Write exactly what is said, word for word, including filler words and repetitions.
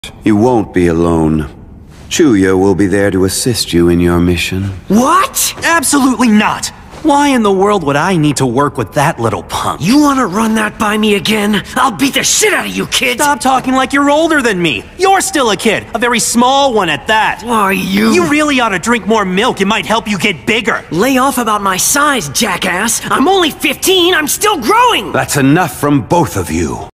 You won't be alone. Chuya will be there to assist you in your mission. What? Absolutely not! Why in the world would I need to work with that little punk? You wanna run that by me again? I'll beat the shit out of you, kid! Stop talking like you're older than me! You're still a kid, a very small one at that! Are you? You really ought to drink more milk, it might help you get bigger! Lay off about my size, jackass! I'm only fifteen, I'm still growing! That's enough from both of you.